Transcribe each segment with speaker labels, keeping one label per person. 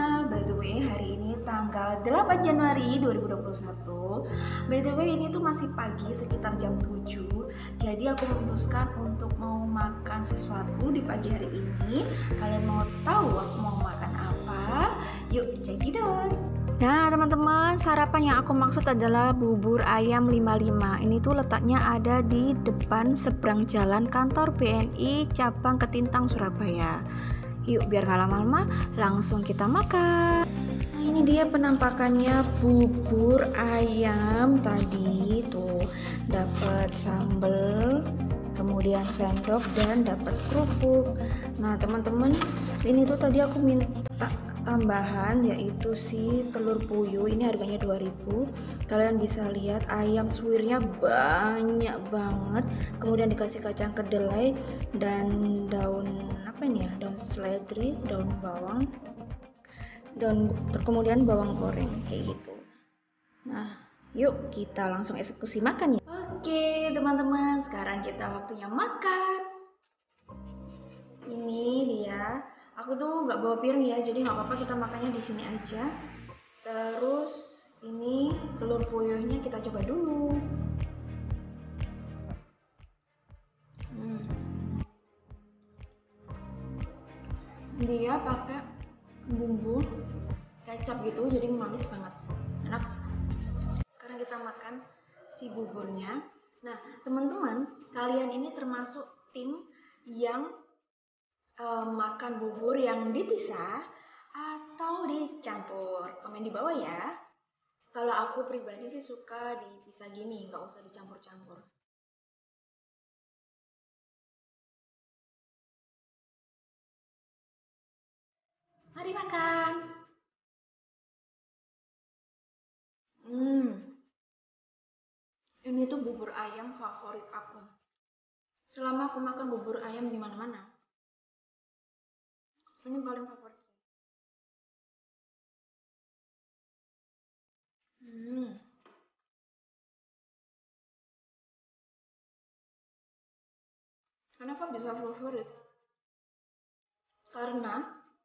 Speaker 1: channel. By the way, hari ini tanggal 8 Januari 2021. By the way, ini tuh masih pagi sekitar jam 7. Jadi aku memutuskan untuk mau makan sesuatu di pagi hari ini. Kalian mau tahu aku mau makan apa? Yuk, check it out. Nah teman-teman, sarapan yang aku maksud adalah bubur ayam 55. Ini tuh letaknya ada di depan seberang jalan kantor BNI cabang Ketintang, Surabaya. Yuk biar gak lama-lama, langsung kita makan. Nah ini dia penampakannya bubur ayam tadi. Tuh dapat sambal, kemudian sendok, dan dapat kerupuk. Nah teman-teman, ini tuh tadi aku minta tambahan yaitu si telur puyuh. Ini harganya 2000. Kalian bisa lihat ayam suwirnya banyak banget, kemudian dikasih kacang kedelai dan daun apa ini ya, daun seledri, daun bawang, kemudian bawang goreng kayak gitu. Nah yuk kita langsung eksekusi makan ya. Oke teman-teman, sekarang kita waktunya makan. Ini dia. Aku tuh nggak bawa piring ya, jadi nggak apa-apa kita makannya di sini aja. Terus ini telur puyuhnya kita coba dulu. Dia pakai bumbu kecap gitu, jadi manis banget, enak. Sekarang kita makan si buburnya. Nah teman-teman, kalian ini termasuk tim yang makan bubur yang dipisah atau dicampur? Komen di bawah ya. Kalau aku pribadi sih suka dipisah gini, nggak usah dicampur-campur. Mari makan. Ini tuh bubur ayam favorit aku. Selama aku makan bubur ayam di mana-mana, ini paling favorit. Hmm. Kenapa bisa favorit? Karena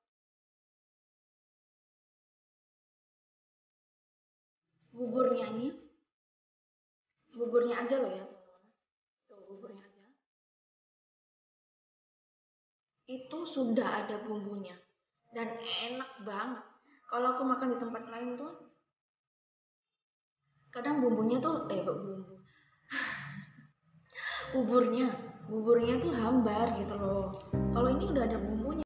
Speaker 1: buburnya ini, buburnya aja loh ya, tuh buburnya aja. Itu sudah ada bumbunya dan enak banget. Kalau aku makan di tempat lain tuh, kadang bumbunya tuh kok buburnya, buburnya tuh hambar gitu loh. Kalau ini udah ada bumbunya.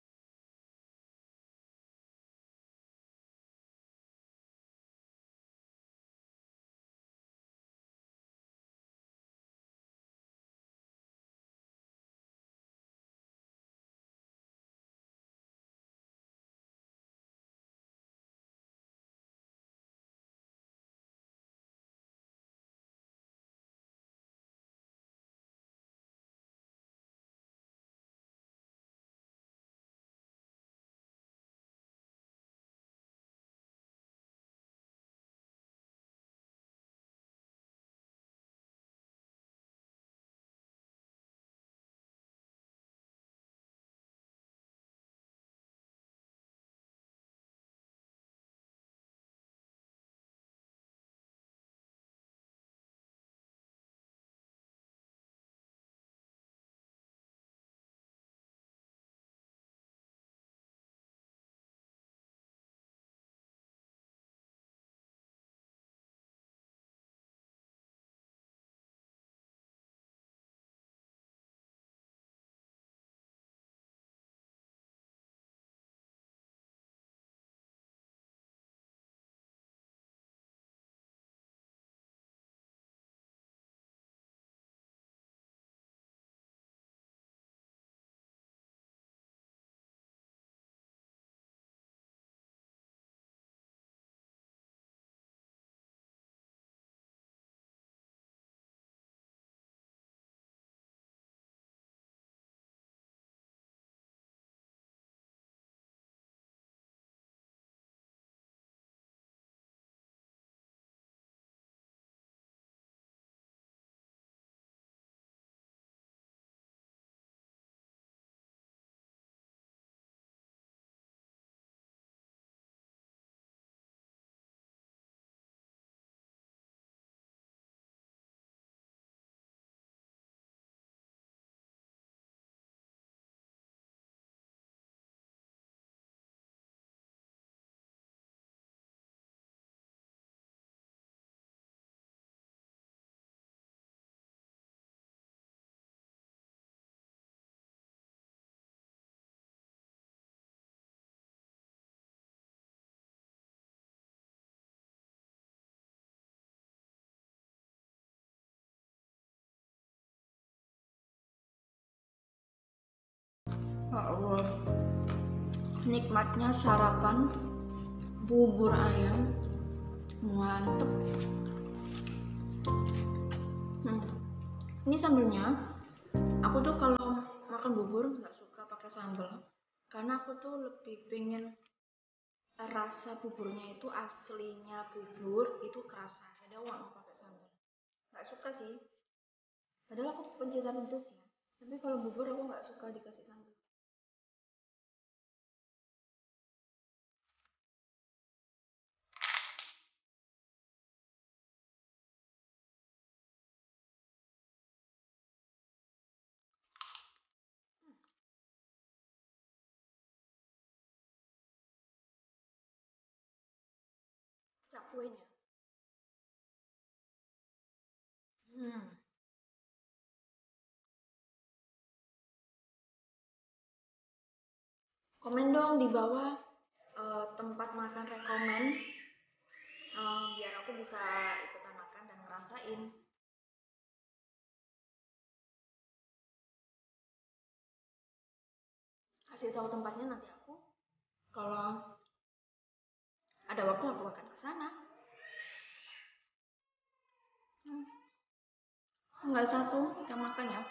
Speaker 1: Ya Allah, nikmatnya sarapan bubur ayam, mantep. Ini sambelnya, aku tuh kalau makan bubur nggak suka pakai sambal, karena aku tuh lebih pengen rasa buburnya itu aslinya bubur itu kerasa. Jadi aku nggak mau pakai sambal. Nggak suka sih. Padahal aku pencinta pedes ya. Tapi kalau bubur aku nggak suka dikasih sambal. Cakwenya. Hmm. Komen dong di bawah tempat makan rekomen biar aku bisa ikutan makan dan ngerasain. Kasih tahu tempatnya nanti aku. Kalau ada waktu aku akan ke sana. Tinggal satu kita makan ya.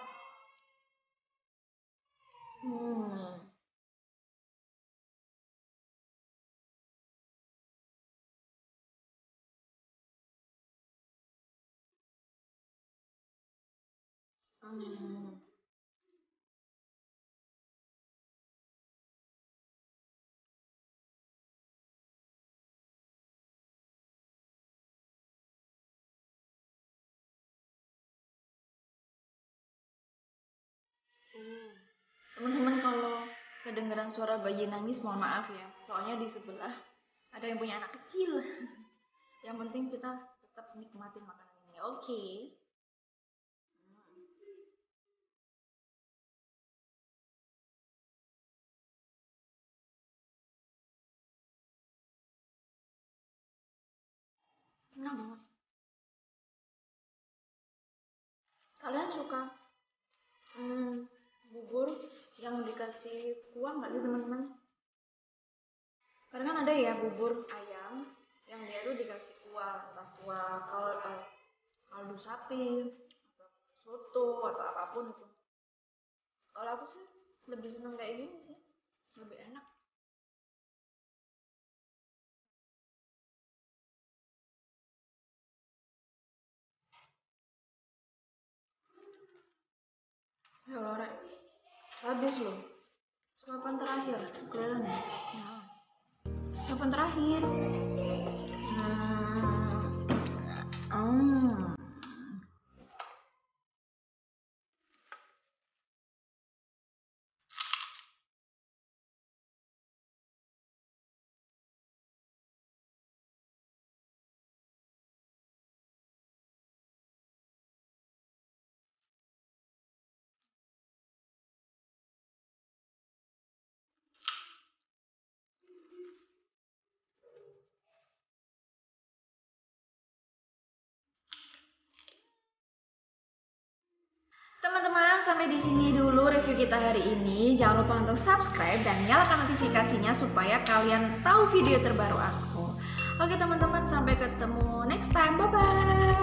Speaker 1: Hmm. Hmm. Teman-teman kalau kedengeran suara bayi nangis mohon maaf ya. Soalnya di sebelah ada yang punya anak kecil. Yang penting kita tetap nikmatin makanan ini. Oke. Enak banget. Kalian suka bubur yang dikasih kuah nggak sih teman-teman? Karena kan ada ya bubur ayam yang dia tuh dikasih kuah, entah kuah kaldu sapi, atau soto atau apapun itu. Kalau aku sih lebih seneng kayak gini sih, lebih enak. Ya Lore, habis loh. Suapan terakhir, kelihatan ya? Nah, suapan terakhir. Hmm. Teman-teman, sampai di sini dulu review kita hari ini. Jangan lupa untuk subscribe dan nyalakan notifikasinya supaya kalian tahu video terbaru aku. Oke teman-teman, sampai ketemu next time. Bye bye.